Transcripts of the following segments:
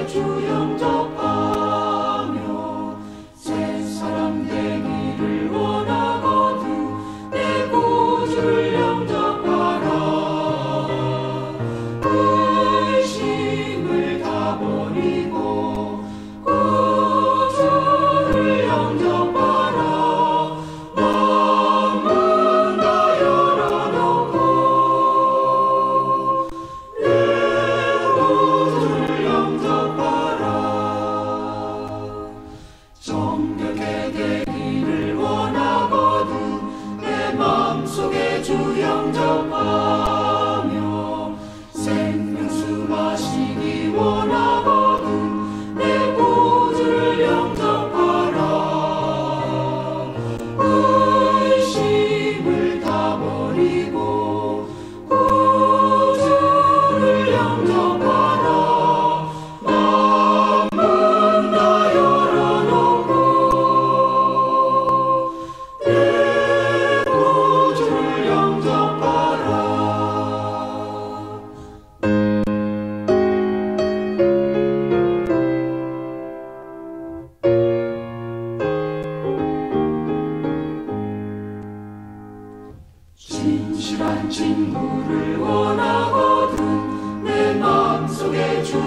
진실한 친구를 원하거든 내 마음속에 주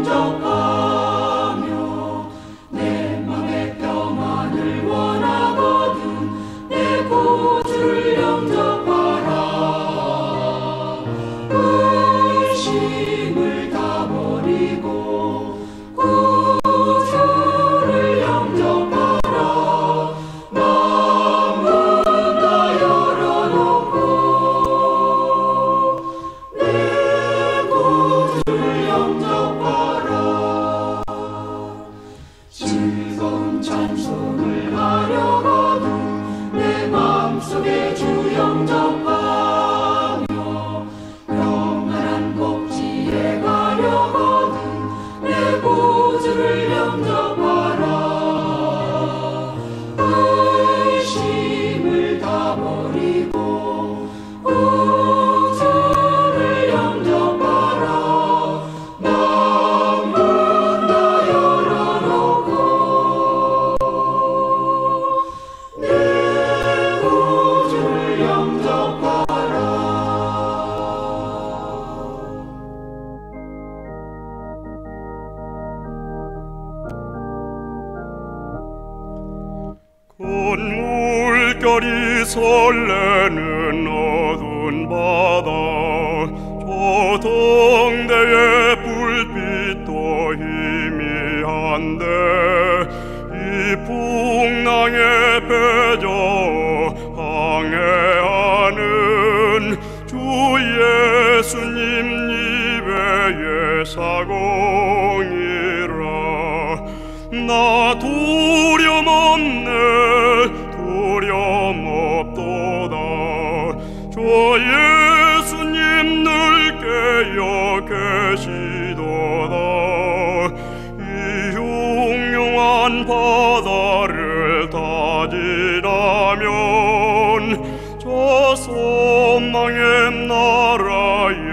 영접하며 내 맘의 평안을 원하거든 내 구주를 영접하라. 의심을 다 버리고 구주를 영접하라. 마음은 다 열어놓고 내 구주를 영접하라. 즐거운 찬송을 하려거든 내 마음속에 주 영접하며 평안한 복지에 가려거든 내 구주를 영접하라. 의심을 다 버리고 구주를 영접하라. 마음은 다 열어놓고 내 구주를 영접하라. 큰 물결이 설레는 어두운 바다 저 등대의 불빛도 희미한데 이 풍랑에 패져 항해하는 주 예수님 입의 예사공이라. 나 두려움 없네 두려움 없도다. 주 예수님 늘 깨어 계시도다. 이 흉흉한 바다를 다지라면 저 소망의 나라에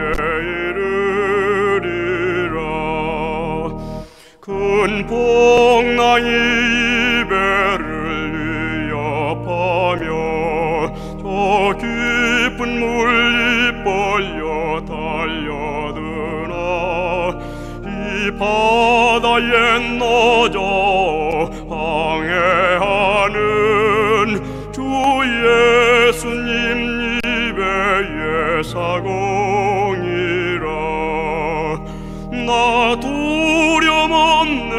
이르리라. 큰 풍랑이 배를 위협하며 저 깊은 물이 벌려 달려드나 이 바다에 넣어져 항해하는 주 예수님 입의 예사공이라. 나 두려움 없네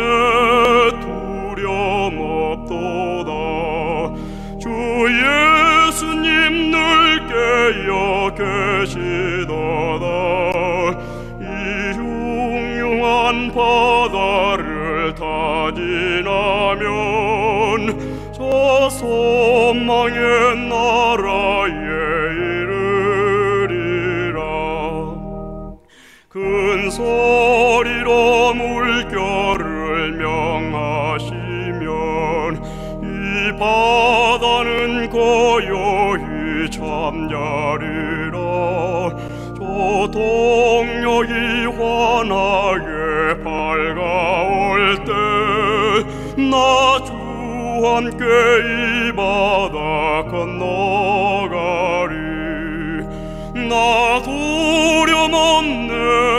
두려움 없도다. 주 예수님 늘 깨어 계시도다. 이 흉흉한 바다를 다 지나면 저 소망의 나라에 이르리라. 큰 소리로 물결을 명하시면 이 바다는 고요히 잠자리라. 저 동력이 환하게 밝아 함께 이 바다 건너가리. 나 두려움 없네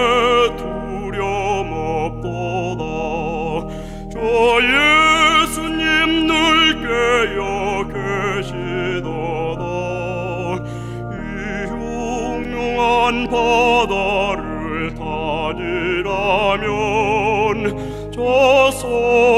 두려움 없도다. 저 예수님 늘 깨어 계시도다. 이 흉흉한 바다를 타지라면 저